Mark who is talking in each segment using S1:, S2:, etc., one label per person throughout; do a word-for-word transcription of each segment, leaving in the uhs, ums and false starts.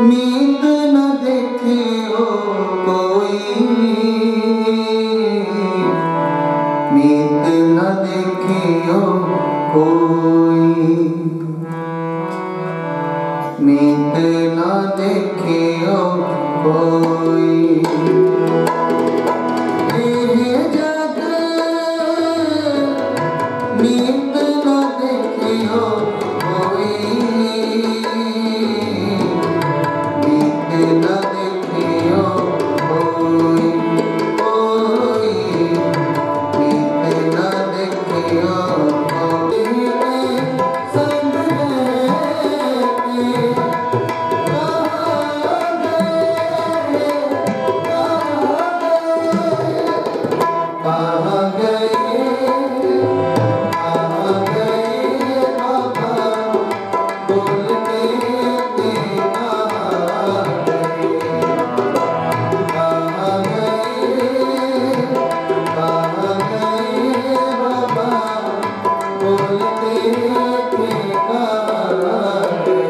S1: मीत न देखियो कोई, मीत न देखियो कोई, मीत न देखियो कोई। ये जग मीत न देखियो कोई, मीत न देखियो कोई, कोई मीत न देखियो कोई। संग रहते कहाँ गए, कहाँ गए बाबा, बोलते थे कहाँ गए, कहाँ गए, कहाँ गए बाबा, बोलते थे कहाँ गए।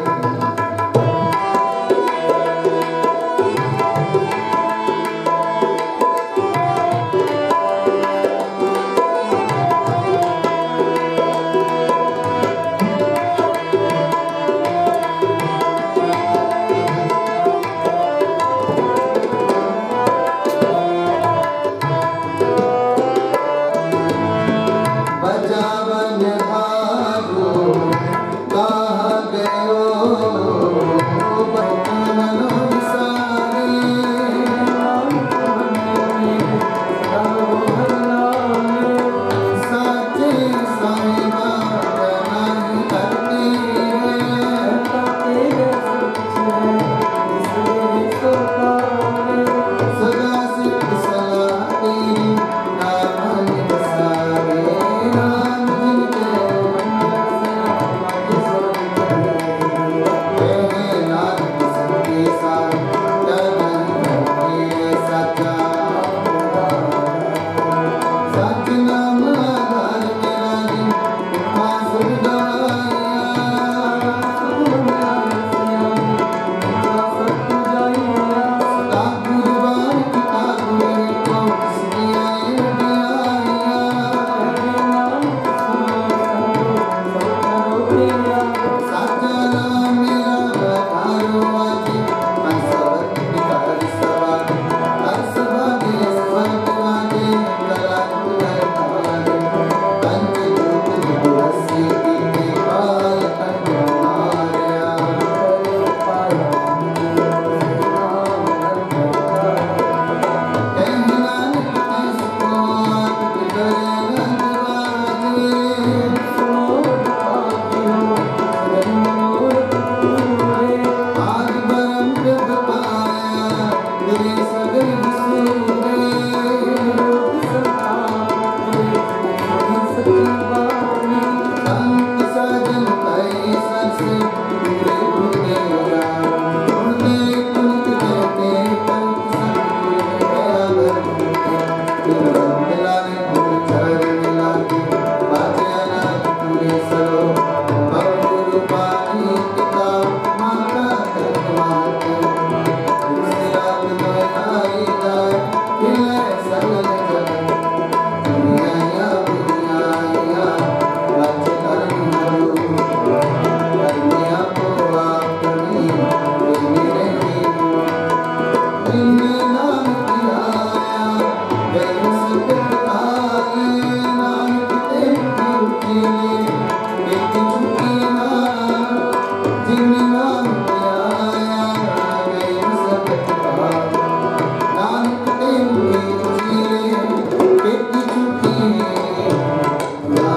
S1: बजावन हारो कहाँ गयो, बचपन सारे साचे साईं बाबा नहीं करते सदा सिख सलाते नाम सारे, नाम जिनके नानक सबके साथ दर्शन करके सच्चा सच नाम आधार मेरा दिन मास सदा गुरुवार किताब में तो साचा नाम मेरा आधारो आज मैं सबक निकाल सवार हर सभा के स्वर्ग वाले कला करवाले कंच रूप दुरसी की पाल कंठ मारया कहना नानक ऐसको आप करे रंगवाले आज बरम प्रभ पाया मेरे सगल सूरे संत साजन कई सरसे पूरे पूरे उड़ते कुलित कहते पंत संत गया मिलाने पूरे चरण मिलाके बाजे अनाथ पूरे सलो भवगुरु पानी किताब माता तक माते तुलसी रात दोहाई दाय खिले सगल जगत दुनिया दुनिया राज्य करनी हो करने आपको अपनी मेरे जिनने नाम किया गए सत्य काले नानक तेरी उठीले एक चुकी ना जिनने नाम किया गए सत्य काले नानक तेरी उठीले एक चुकी ना।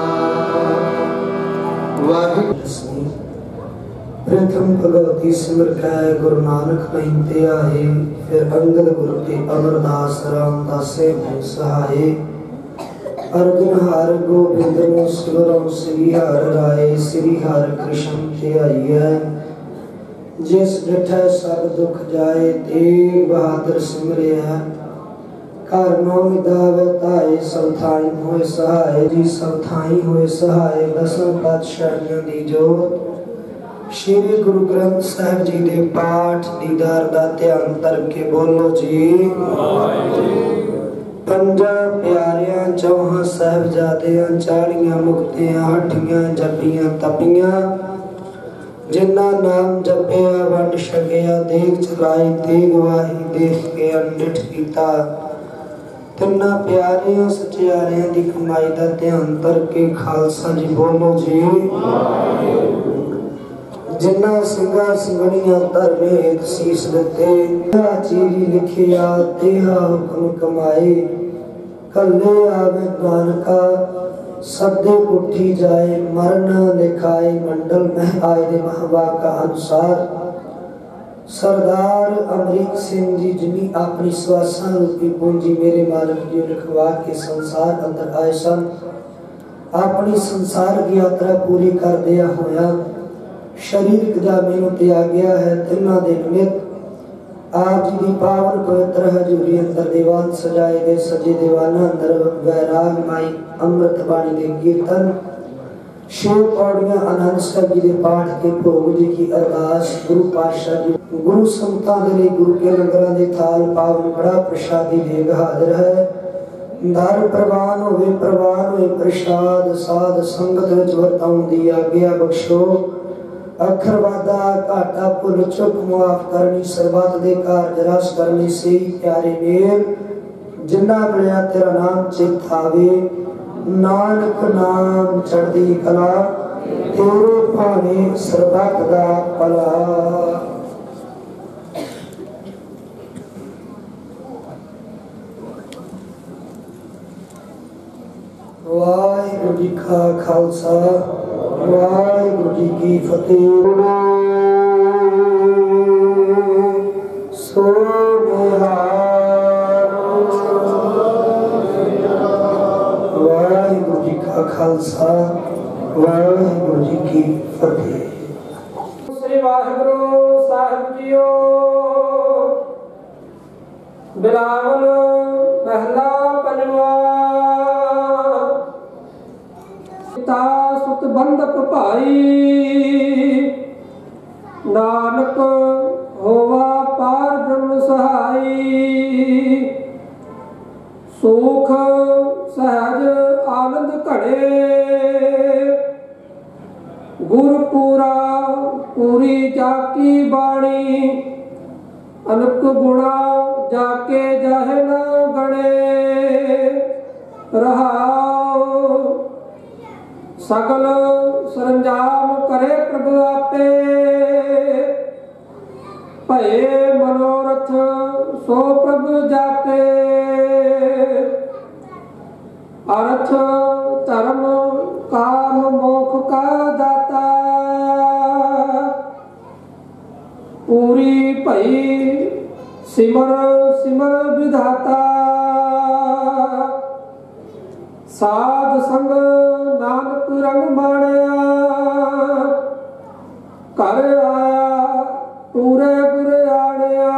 S1: वाहिगुरु प्रथम भगवती सिमर कै गुरु नानक कहते आहे, फिर अंगद गुरु के अमरदास रामदासे सहाये। अर्जुन हर गोबिंद नु सिमरो श्री हर राय, श्री हर कृष्ण ते आइए। जिस डिठै सब दुख जाए, तेग बहादुर सिमरिया। घर नो मिदावत आए, सब थाई होए सहाय जी, सब थाई होए सहाय। दसों पातशाहियों दी जोत श्री गुरु ग्रंथ साहिब जी के पाठ दीदार का ध्यान करके बोलो जी। पंजा प्यारियां चौहां साहिबजादियां चालियां मुक्तियां हठियां जपियां तपियां जिन्ना नाम जपिया वंड छकिया देख चलाई तेग वाही देख के अनडिठ कीता तिन्ना प्यारियां सचियारियां दी कमाई दा ध्यान करके खालसा जी बोलो जी। जिन्ना सिंगा सिंगणियां धरने एक शीश दिते चीरी लिखिया तेहा हुक्म कमाए कल्ले आवे नानका सदे उठी जाए मरना लिखाए मंडल में आए दे महवा का अनुसार सरदार अमरीक सिंह जी जिनी अपनी स्वासा रूपी पूंजी मेरे मालिक जी लिखवा के संसार अंदर आए सन अपनी संसार की यात्रा पूरी कर दिया होया शरीर का मैनू त्यागया है तिना दे निमित्त आप जी की पावन पवित्र हजूरी अंदर दीवान सजाए गए सजे दीवाना अंदर वैराग माई अमृत बाणी के कीर्तन शिव पौड़ियां आनंद साहब जी के पाठ के भोग जी की अरदास गुरु पातशाह जी गुरु संतां दे लई गुरु के लंगरां दे थाल पावन कड़ा प्रसादी देग हाजिर है दर प्रवान होवे प्रवान होवे प्रसाद साध संगत विच वरताउण दी आज्ञा बख्शो अखर वादा घाटा भुल चुक मुआफ करनी सरबत दे कारज रस करनी से प्यारे मेल जिन्ना मिलिया तेरा नाम चित आवे नानक नाम चढ़दी कला तेरे भाने सरबत दा भला। वाहिगुरू जी का खालसा वाहिगुरू जी की फतेह। सो वाहिगुरू जी का खालसा वाहिगुरू जी की फतेह।
S2: श्री वाहिगुरू साहिब जीओ बिलावल पहला पनवा पिता सुत बंधक भाई नानक होवा पार ब्रह्म सहाई सुख सहज आनंद घड़े गुरपुरा पूरी जाकी बाणी अनक गुणा जाके जाहे न गणे रहाओ सकल सरंजाम करे प्रभु आपे भये मनोरथ सो प्रभु जापे अर्थ धर्म काम मोक्ष का दाता पूरी भई सिमर सिमर विधाता साध संग नानक रंग माणिया कर आया पूरे बुरे आड़िया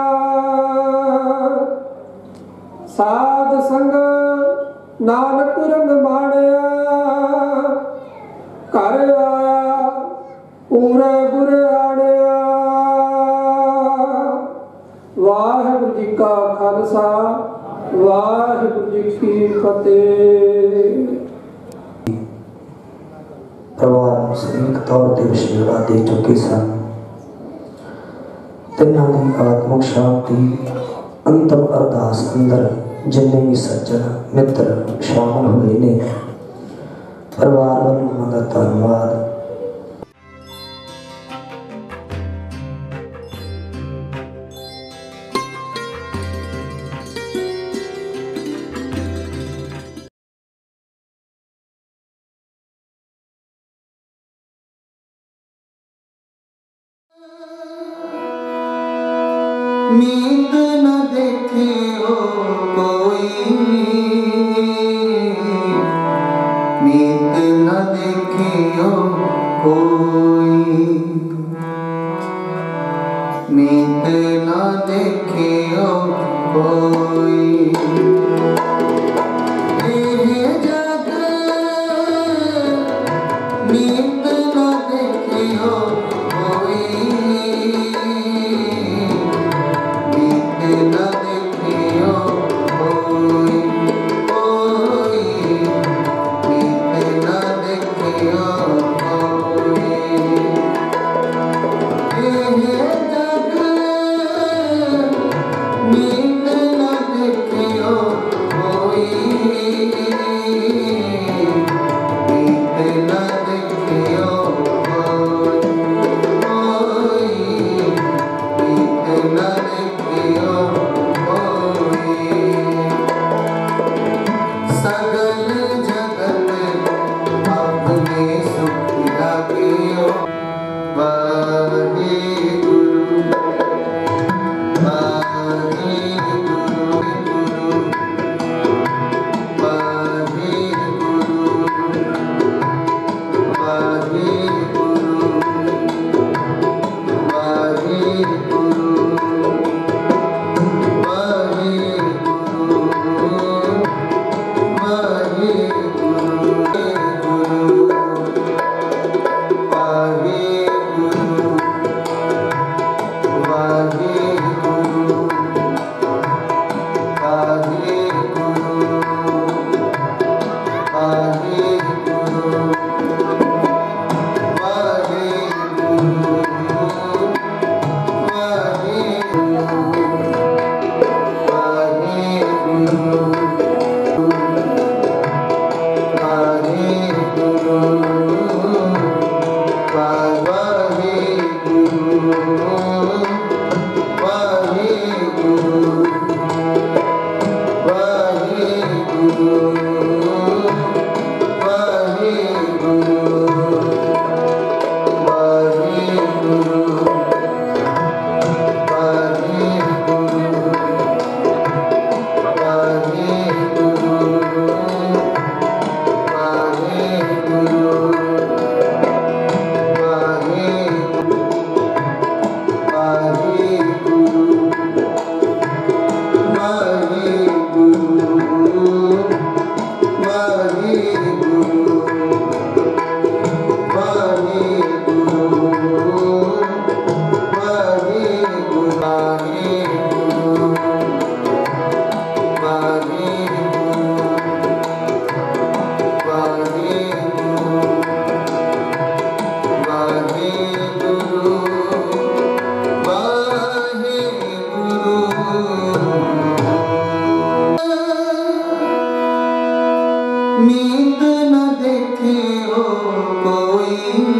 S2: साध संग नानक रंग माणिया कर आया पूरे बुरे आड़िया। वाहिगुरू जी का खालसा वाहिगुरू जी की फतेह।
S1: परिवार सैनिक तौर पर विशेषता दे चुके सन तिन्हां दी आत्मिक शांति अंतम अरदास अंदर जिन्ने भी सज्जन मित्र शामिल हुए ने परिवार वालों का धन्यवाद।
S3: नींद न देखे हो कोई नींद न देखे हो कोई नींद न देखे हो कोई ये जग नींद न देखे हो कोई मीत न देखियो कोई,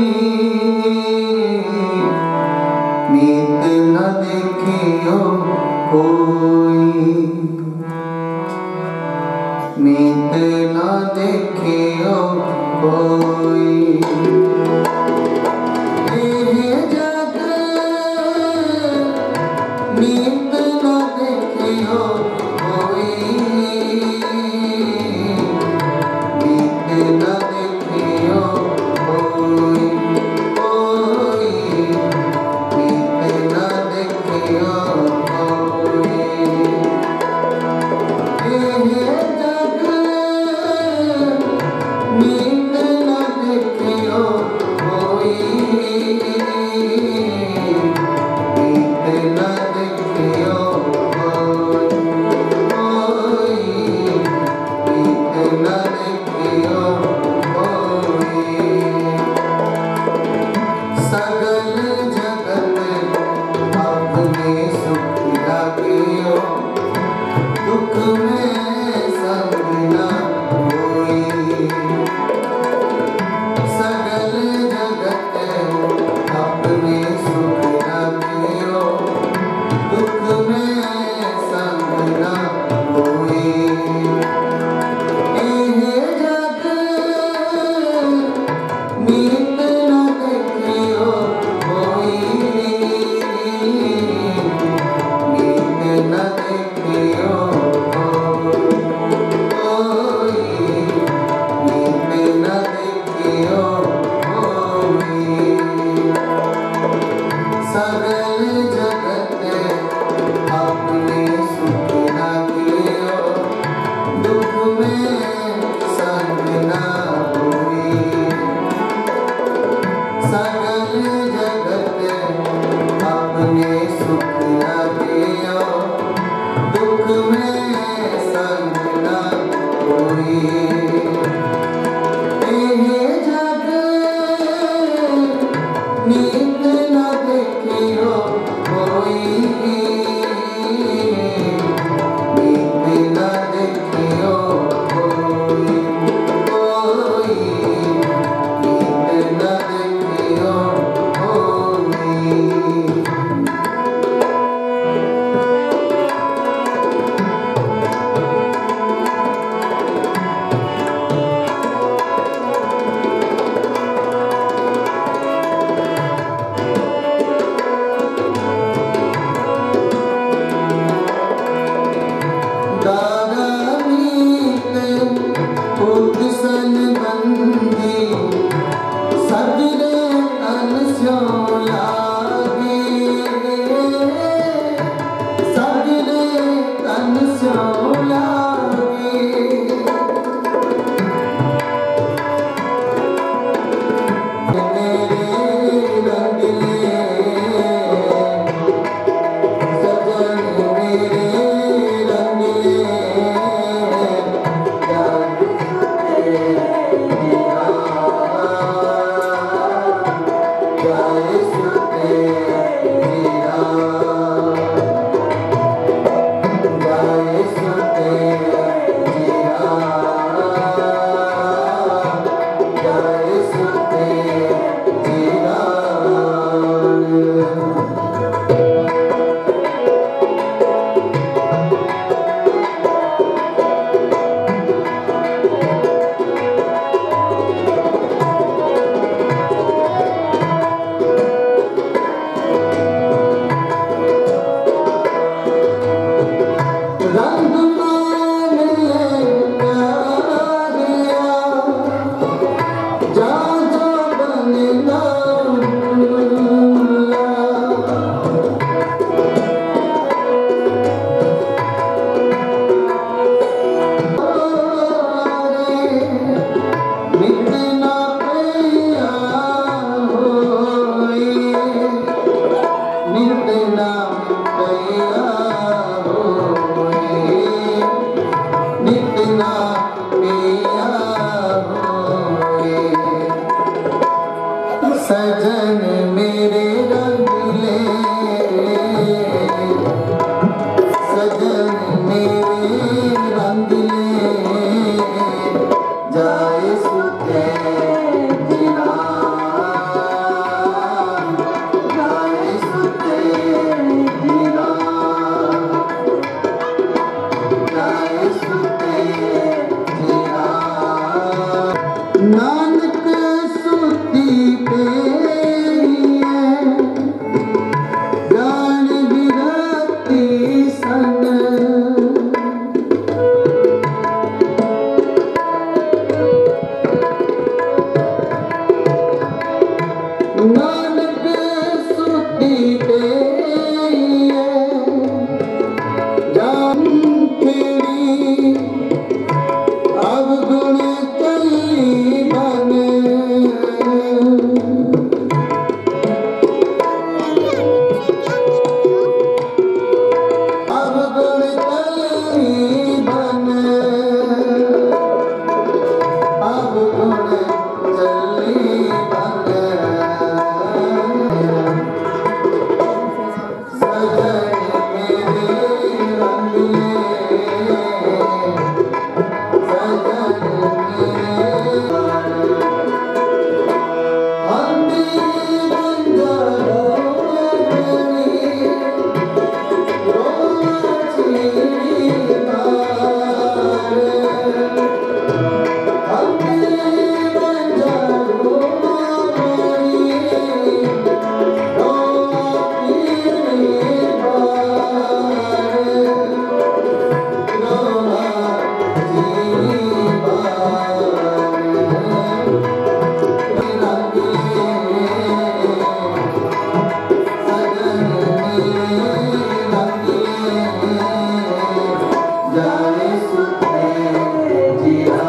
S3: मीत न देखियो कोई, मीत न देखियो कोई। ये जग मीत न देखियो कोई, न देखियो कोई, कोई मीत न देखियो कोई। ये जग मीत न देखियो कोई, मीत न देखियो कोई, कोई मीत न देखियो। सगल जगत अपने सुख लागियो, दुख में संग न कोई। सगल जगत अपने सुख लागियो, दुख में संग न कोई। मीत न देखियो कोई, मीत न देखियो कोई, मीत न देखियो कोई। सगल जगत अपने सुख लागियो, दुख में संग न कोई। सगल जगत अपने सुख लागियो, दुख में संग न कोई। ये जग मीत न देखियो नित नाम पैया होए, नित नाम पैया होए। सजन मेरे रंगीले, सजन मेरे रंगीले, जाए सुते जीना, जाए सुते जीना, जाए सुते जीना। नानक सुती पे ज्ञान विरक्ति संग, नानक सुती पे जान खेड़ी अवगुण कली बन, अवगुण कली बन, अवगुण कली बन। सजन मेरे रंगीले, सजन मेरे हंदी बंजारो बनी, रोचनी बार, हंदी बंजारो बनी, जाए सुते जीना,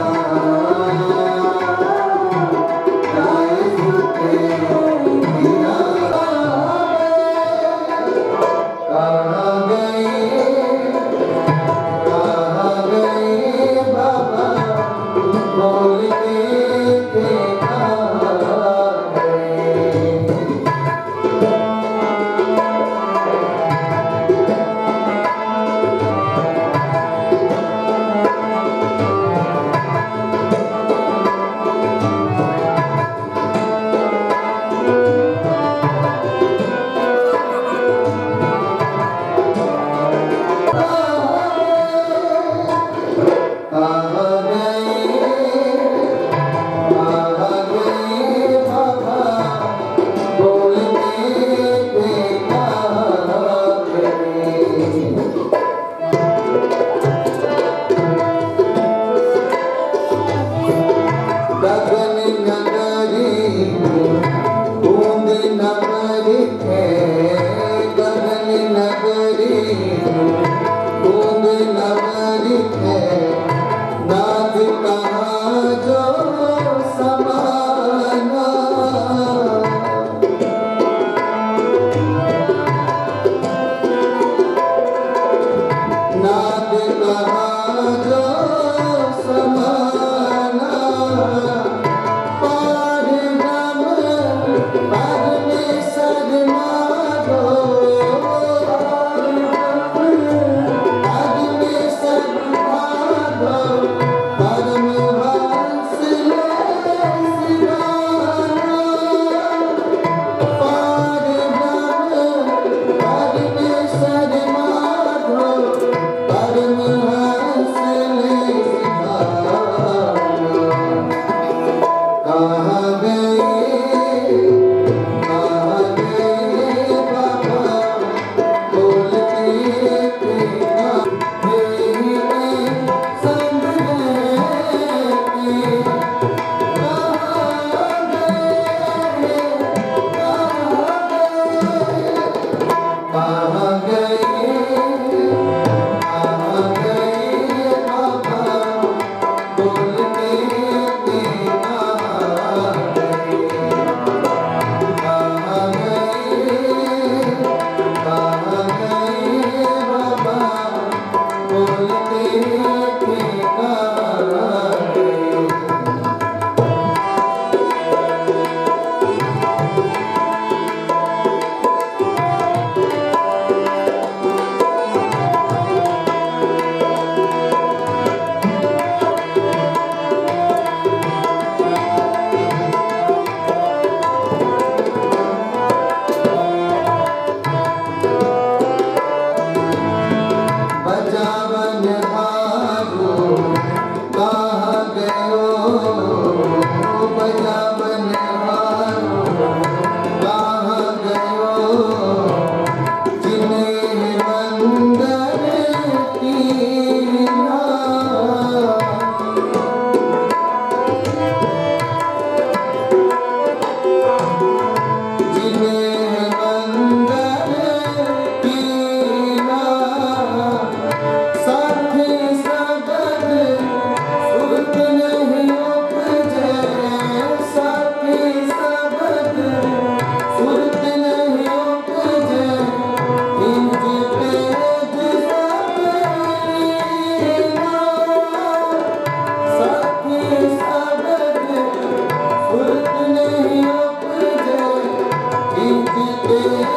S3: जाए सुते जीना। कहाँ गए, कहाँ गए बाबा, बोलते थे कहाँ गए। कहाँ गए, कहाँ गए बाबा, बोलते थे कहाँ गए। गगन नगरी बूंद नगरी है, गगन नगरी बूंद नगरी है, नाथ कहाँ जो समाना। नाथ कहाँ जो समाना, पार ब्रह्म पद में सदमा दो,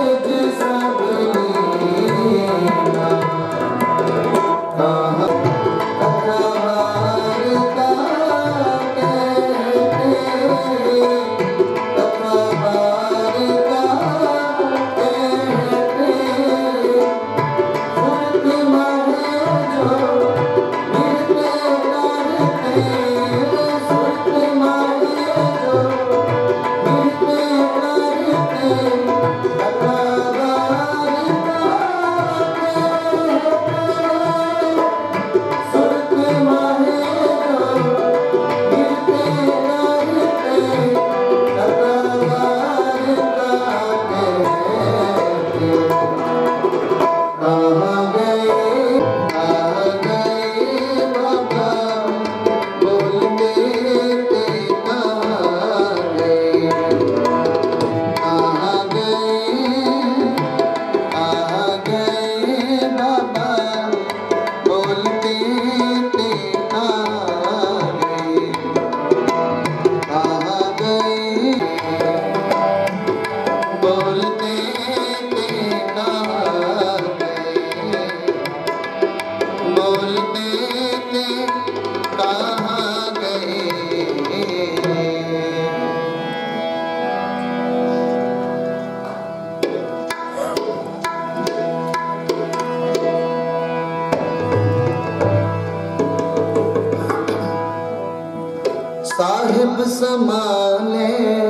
S3: साहिब समाले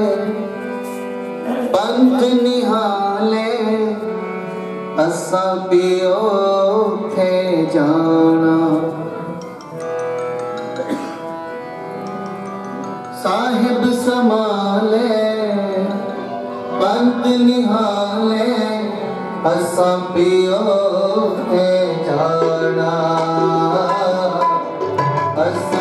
S3: पंथ निहाले असा पियो थे जाना। साहिब समाले पंथ निहाले असा पियो थे जाना। असा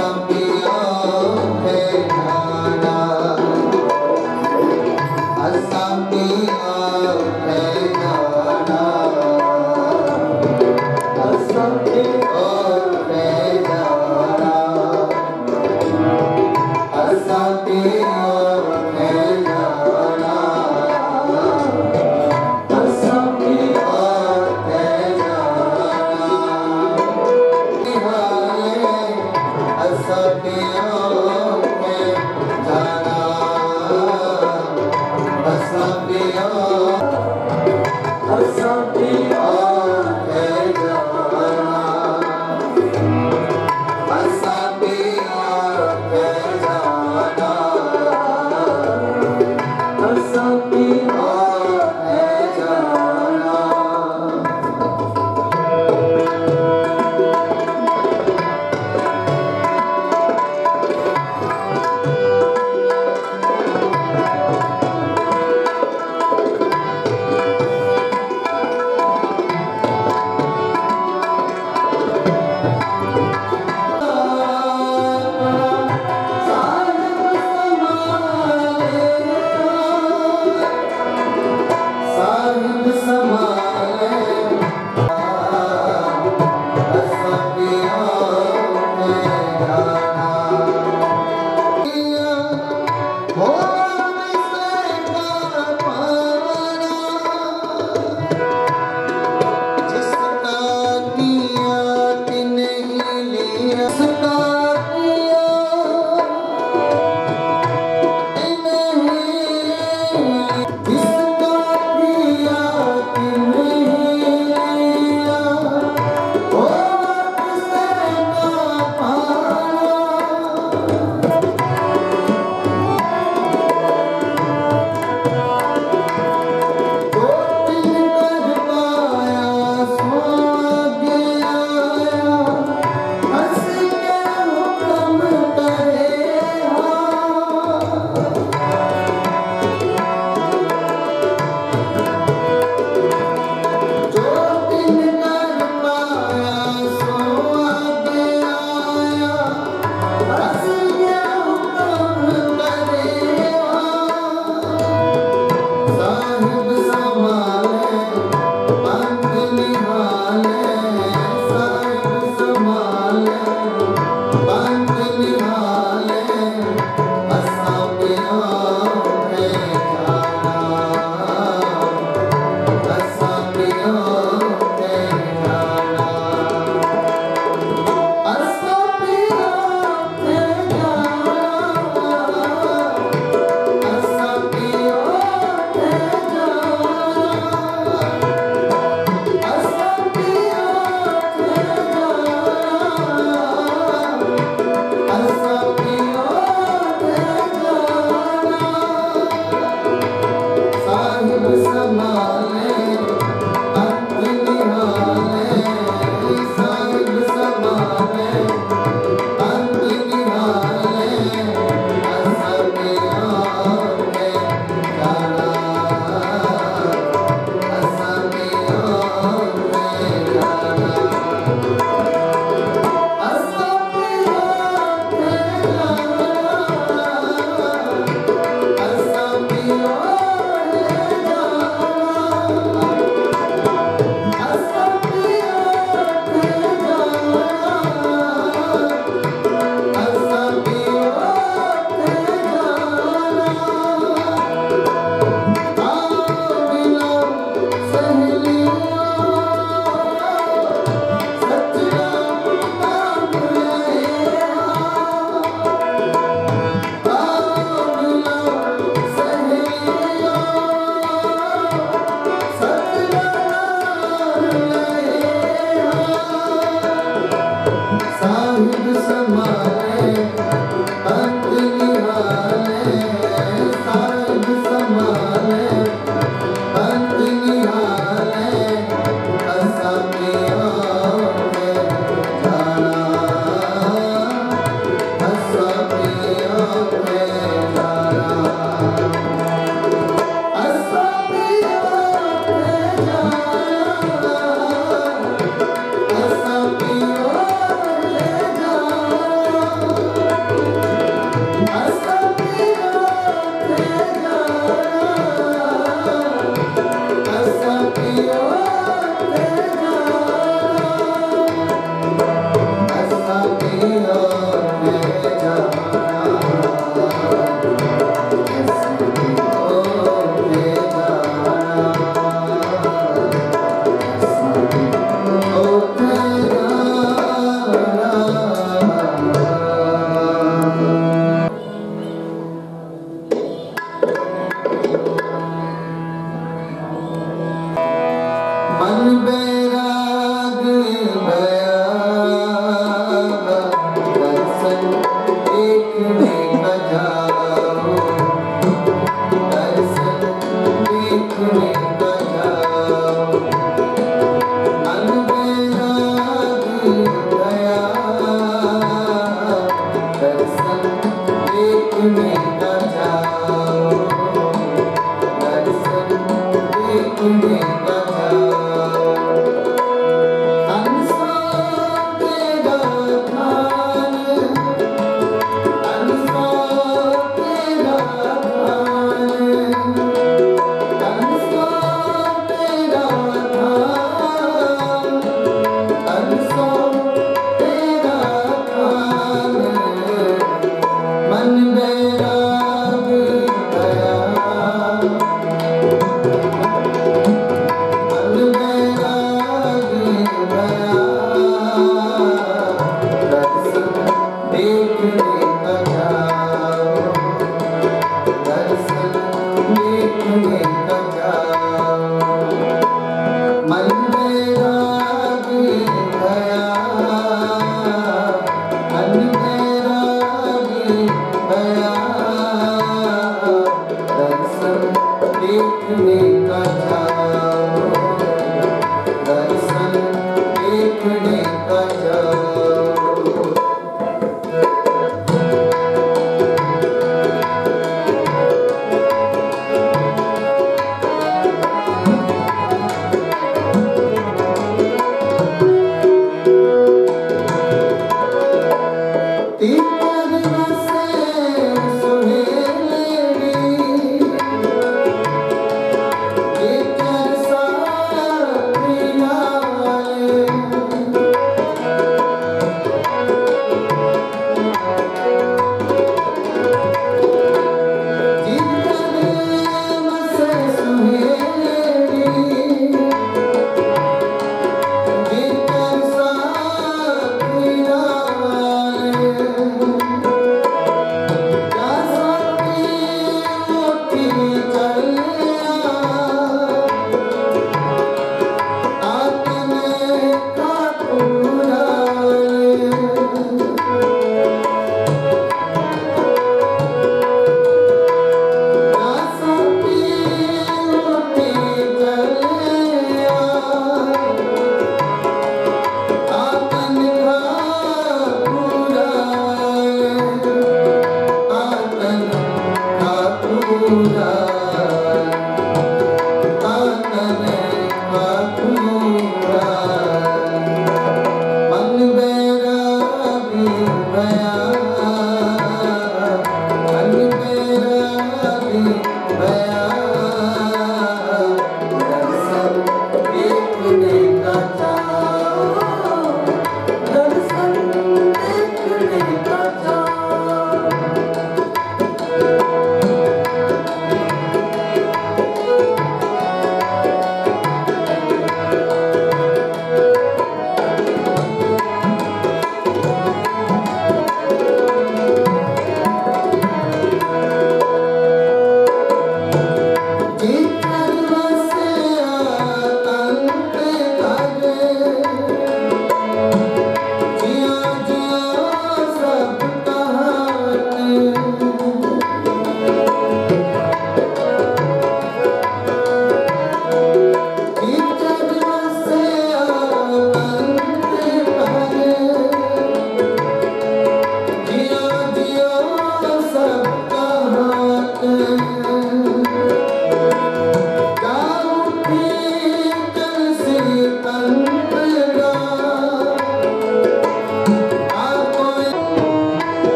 S3: देखने का जाओ।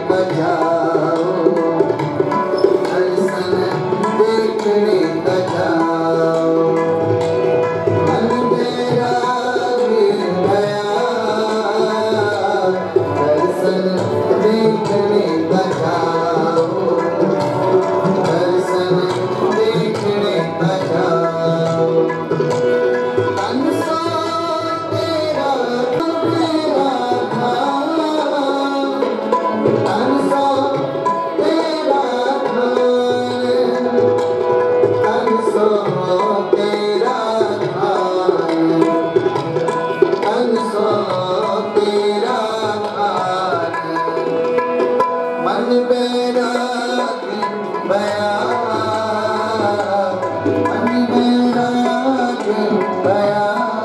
S3: जाओ, दर्शन देखने का जाओ। मन मेरा गिर गया, दर्शन देखने का जाओ, दर्शन देखने का जाओ। तन सो तेरा तेरा था, तन सो तेरा था, तन सो तेरा था, तन सो तेरा था। मन मेरा गिर गया, मन मेरा गिर गया,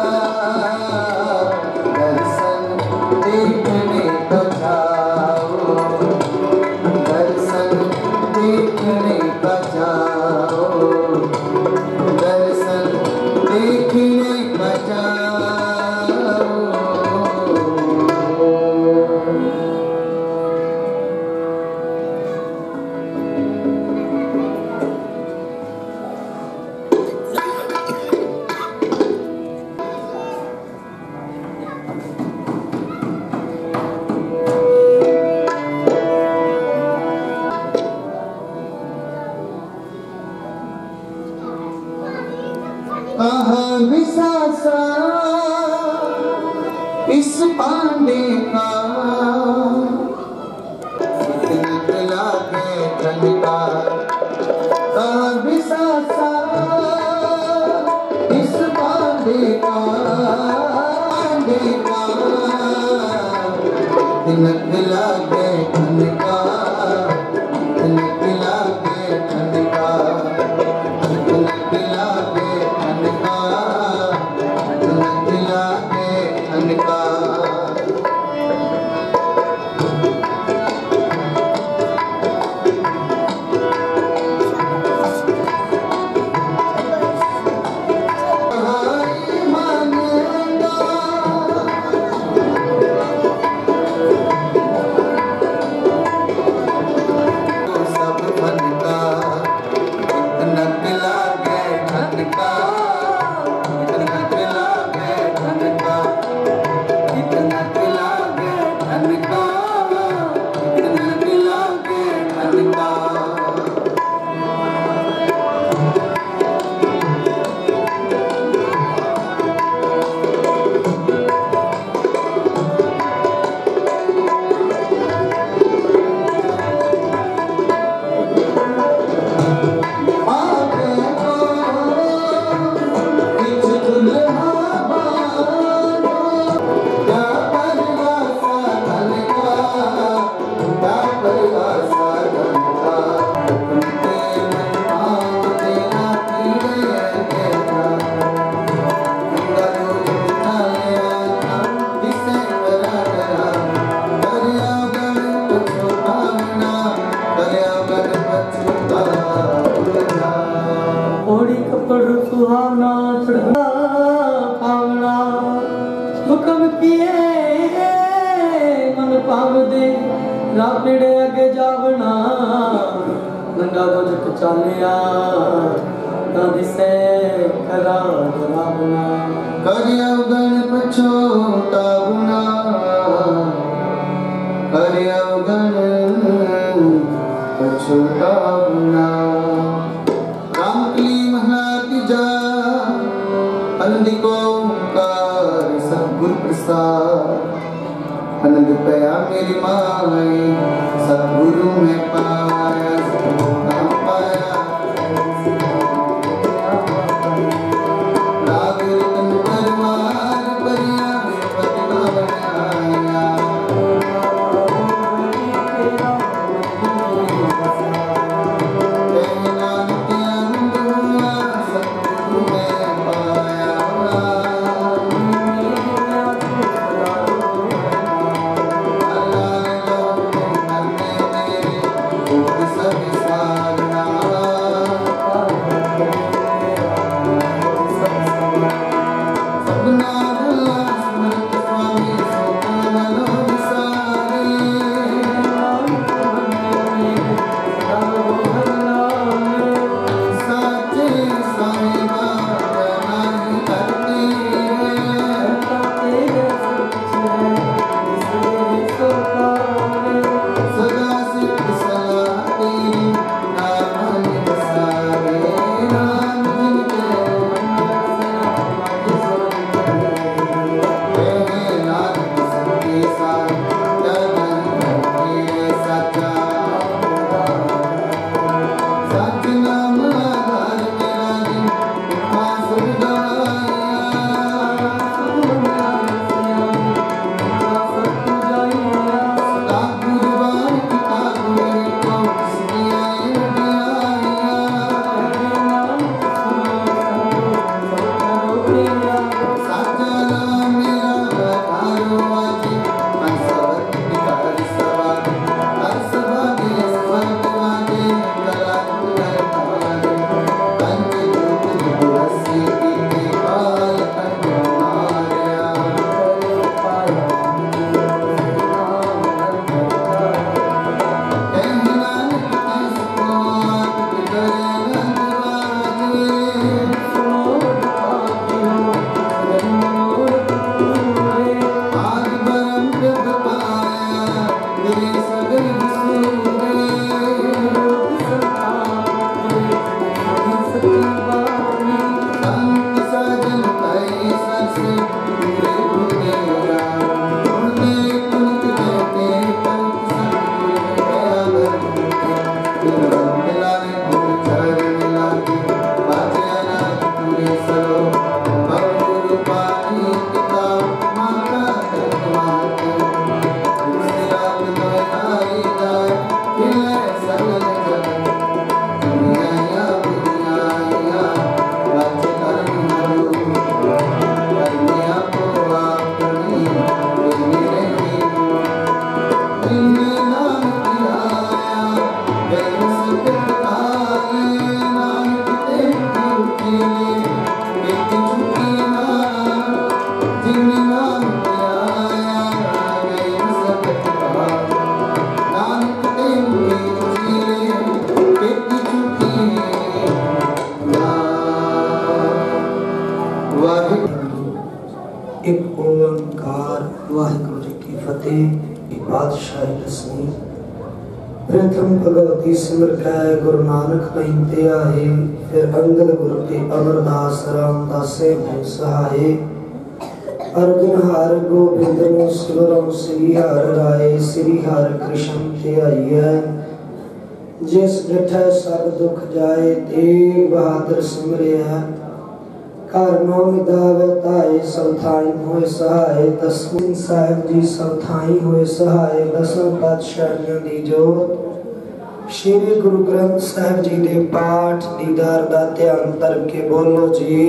S3: दर्शन देखने का जाओ, दर्शन देखने का जाओ, दर्शन देखने का जाओ। कहाँ विसासा इस पांडे का, निकला के ठंडा। कहाँ विसासा इस पांडे का, पांडे का, निकला के ठंडा, निकला के ठंडा, निकला के ठंडा, निकला के ठंडा।
S2: ओढ़ी कपड़ सुहावना चढ़ना पावना, हुक्म किए मन पाव दे, रापड़े अगे जावना, नंगा दो जट चालिया, ना दिसे करा डरावना।
S3: करिया गण पछोतावना, करिया गण पछोतावना। रामकली महाति जा अंधिको ओंकार सद्गुरु प्रसाद, आनंद पाया मेरी माई सद्गुरु में पाया, सद्गुरु नाम पाया। नागुरु तन परमार परिया पतिना बनाया,
S1: एक ओंकार वाहिगुरु जी की फतेह। बादशाही दसवीं प्रथम भगवती सिमर कै गुरु नानक नहीं ते आहे, फिर अंगद गुरु ते अमरदास रामदासे भय सहाये। अर्जुन हार गोबिंद नो सिमरो श्री हर राय, श्री हर कृष्ण ते आईयै। जिस डिठै सब दुख जाए, तेग बहादुर सिमरिया। घर नो मिदावे ताए, सब थाई होए सहाय। दसवीं साहिब जी सब थाई होए सहाय। दसों पातशाहियां दी जोत श्री गुरु ग्रंथ साहिब जी दे पाठ दीदार दा ध्यान करके बोलो जी।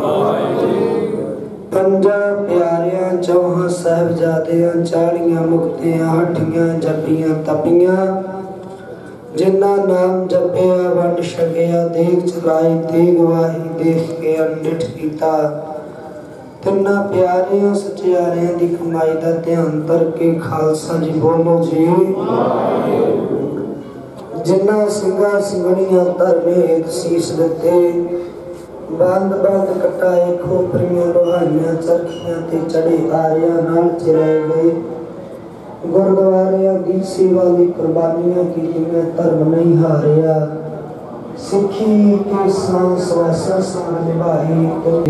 S1: पंजा प्यारियां चौहां साहिबजादियां, चालियां मुक्तियां हटियां जपियां तपियां। जिन्ना नाम जपिया वंड छकिया, देख चलाई तेग वाही देख के अनडिठ कीता। तिन्ना प्यारियां सचियारियां दी कमाई दा ध्यान करके खालसा जी बोलो जी। जिन्ना सिंगा सिंगड़ियां धर्मे शीस दिते, बंद बंद कटाए खोपरियां लोहाइयां चरखियां ते चढ़े आरियां नाल चिराए गए। गुरुद्वारियां दी सेवा दी कुर्बानियां कीतियां, धर्म नहीं हारिया। सिखी के सांस वैसा संग निभाई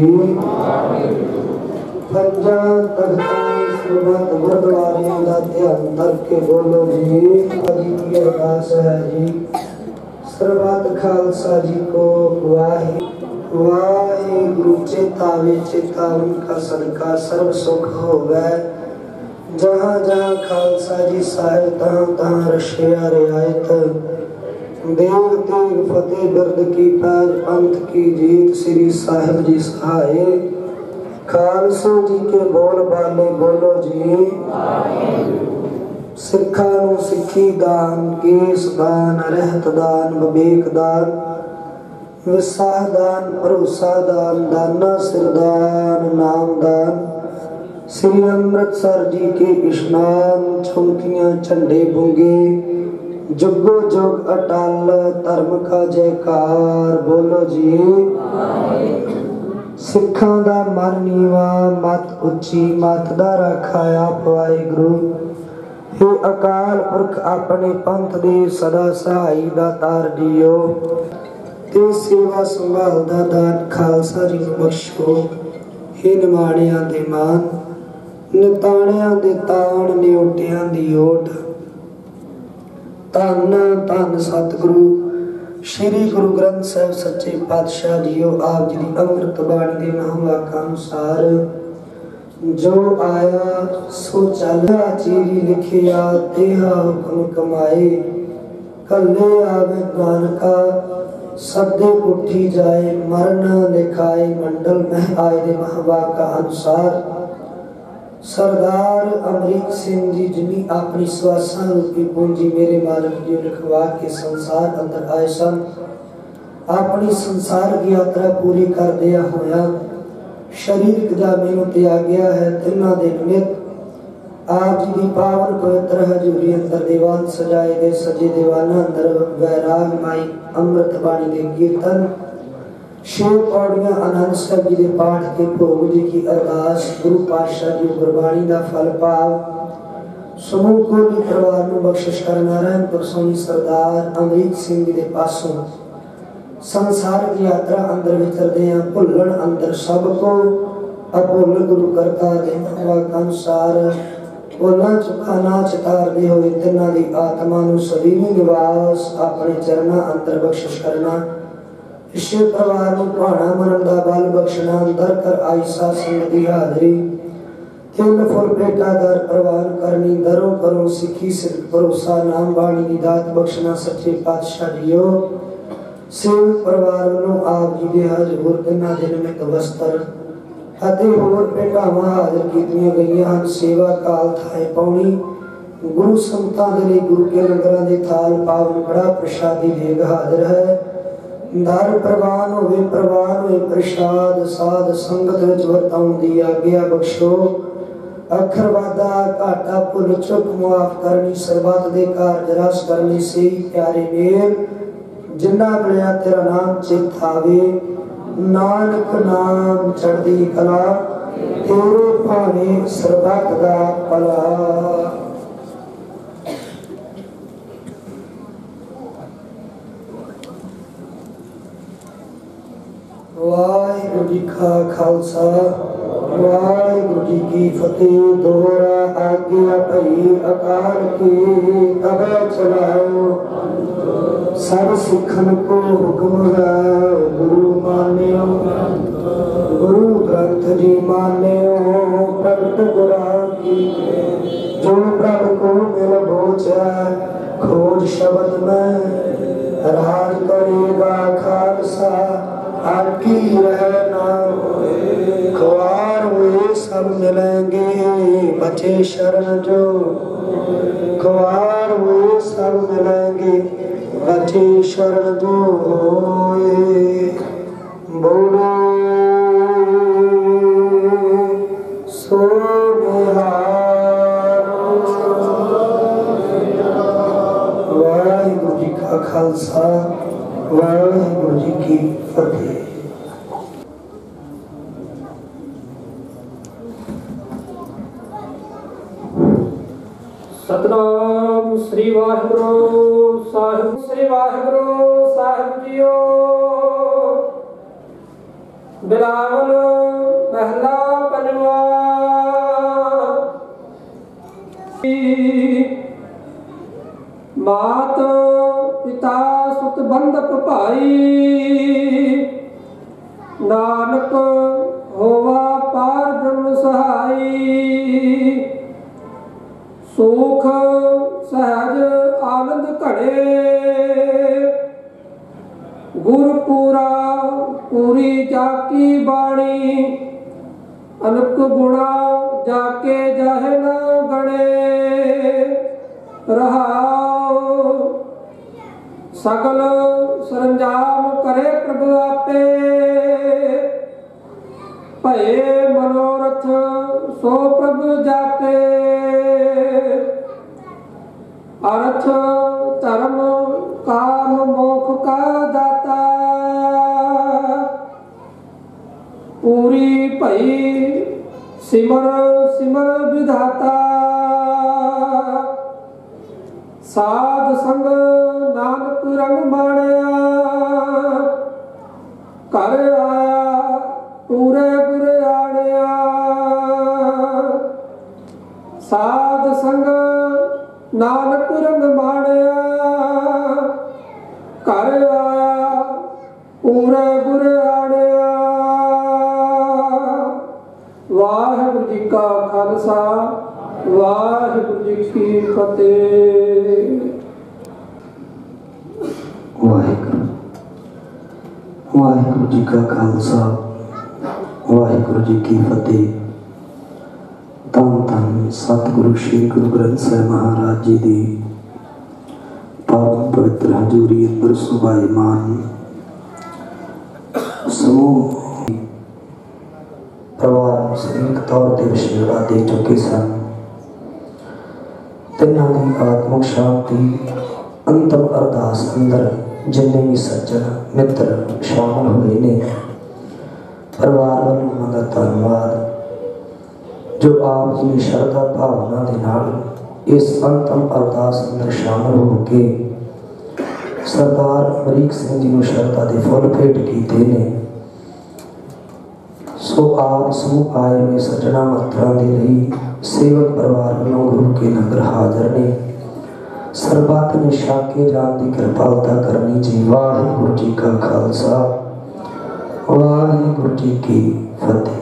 S1: पंजा तख्तां सुरबत गुरुद्वारियां दा ध्यान करके बोलो जी। अजी की अरदास है जी। सरबत खालसा जी को वाहे वाहे गुरु चेतावे, चेता उनका सदका सर्व सुख होवे। जहाँ जहाँ खालसा जी साहिब, तहाँ तहाँ रशिया रियायत। देव तेग फतेह बिरद की पैज, पंथ की जीत श्री साहिब जी सहाय। खालसा जी के बोल बाले बोलो जी। सिखा नू सिखी दान, केस दान, रहत दान, विवेक दान, विसाह दान, भरोसा दान, दाना सिरदान, नाम दान। श्री अमृतसर जी के स्नान, चौकियां झंडे बुंगे, जुगो जुग अटल धर्म का जयकार बोलो जी। सिखां दा मन नीवा, मत उच्ची, मत दा राखा आप वाहिगुरु। हे अकाल पुरख अपने पंथ दे सदा सहाई दातार दियो। ते सेवा संभाल दा दान खालसा जी नूं बख्शो। हे निमाणियां दे मान, निताणियां दे ताण, निओटियां दी ओट। धन धन सतगुरु श्री गुरु ग्रंथ साहिब सच्चे पातशाह जीओ। आप जी दी अमृत बाणी दे महावाक्यां अनुसार जो आया सो चला, चीरी लिखिया तेहा हुक्म कमाए। कल्ले आवे नानका सदे उठी जाए, मरण लिखाए मंडल में आए दे महावाक्या अनुसार सरदार अमरीक सिंह जी जिन्नी अपनी स्वासा रूपी पूंजी मेरे मालिक जी लिखवा के संसार अंदर आए सन। अपनी संसार की यात्रा पूरी कर दिया होया शरीर जामे नूं त्यागया है। तिन्हां दे निमित्त आप जी दी पावन पवित्र हजूरी अंदर दीवान सजाए गए। सजे दीवाना अंदर वैराग माई अमृत बाणी दे कीर्तन, शिव पौड़ियां आनंद साहिब जी दे पाठ के भोग जी की अरदास, गुरु पातशाह जी गुरबाणी दा फल पाव समूह को भी परिवार में बख्शिश कर नारायणपुर स्वामी सरदार अमरीक सिंह जी के पासों संसारिक यात्रा अंदर विचरदे हैं भुल्लण अंदर सबको अभुल गुरु करता देना वाक अनुसार ओला चुका ना चितारदे होए तिन्ना दी आत्मा नूं सदीवी निवास अपने चरणा अंदर बख्शिश करना इसे परिवार नूं भाणा मनन दा बल बख्शना अंदर कर आईसा संग दी हाजरी तिल फुल बेटा दर प्रवान करनी दरों करो सिखी सिद्ध भरोसा नाम बाणी दी दात बख्शना सच्चे पातशाह जियो सेव परिवार वालों आप जी दे हजूर तिन्ना दिन में तवस्तर अते होर भेटावां हाजिर कीतियां गईयां हन सेवा काल थाए पाउणी गुरु संतां दे लई गुरु के लंगरां दे थाल पावन बड़ा प्रसादी देग हाजिर है दर प्रवान होवे प्रवान होवे प्रसाद साध संगत विच वरताउण दी आग्या बख्शो अखर वादा घाटा भुल चुक मुआफ करनी सरबत दे कारज रस करनी से प्यारे मेल जिन्ना बलिया तेरा नाम चित आवे नानक नाम चढ़दी कला तेरे भावे सरबत दा भला वाहिगुरू जी का खालसा वाहिगुरू जी की फतेह दोहरा आज्ञा भई अकाल की तब चलाओ सब सिखन को हुक्म है गुरु मान्यो गुरु ग्रंथ जी मान्यो प्रगट गुरा की जो प्रभु को मिल बोचा खोज शब्द में राज करेगा खालसा आकी रहना ख्वार हुए सब मिलेंगे बचे शरण जो ख्वार हुए सब मिलेंगे बचे शरण जो होए बोलो सो वाहिगुरू जी का खालसा वाहिगुरू जी की फतेह।
S2: सतनाम श्री वाहिगुरू साहिब श्री वाहिगुरू साहिब जियो बिलावल महला पंजवा मात पिता सुत बंधप भाई नानक होवा पार ब्रह्म सहाई सुख सहज आनंद घड़े गुर पूरा पूरी जाकी बाणी अनक गुणा जाके जाहे न गणे रहाओ सकल सरंजाम करे प्रभु आपे भये मनोरथ सो प्रभु जापे अर्थ धर्म काम मोक्ष का दाता पूरी भई सिमर सिमर विधाता साध संग नानक रंग माणिया घर आया पूरे गुर आणिया साध संग नानक रंग माणिया घर आया पूरे गुर आणिया। वाहिगुरू जी का खालसा वाहिगुरू जी की फतेह।
S1: वाहिगुरू वाहिगुरू जी का खालसा वाहिगुरू जी की फतेह। धन धन सतगुरु श्री गुरु ग्रंथ साहिब महाराज जी की पावन पवित्र हजूरी अंदर सुभाईमान समूह परिवार संयुक्त तौर पर आशीर्वाद दे चुके सन। तिन्हां दी आत्मिक शांति अंतिम अरदास अंदर जिन्ने भी सज्जन मित्र शामिल हुए ने परिवार वालों उन्हां दा धन्नवाद जो आप जी श्रद्धा भावना दे नाल इस अंतम अरदास अंदर शामिल होके सरदार अमरीक सिंह जी को शरधा के फुल भेंट किए ने। सो आप समूह आए हुए सज्जना मात्रा के लिए सेवक परिवार वालों गुरु के नगर हाजिर ने। सरबत ने छाके जान की कृपालता करनी जी। वाहिगुरू जी का खालसा वाहिगुरू जी की फतेह।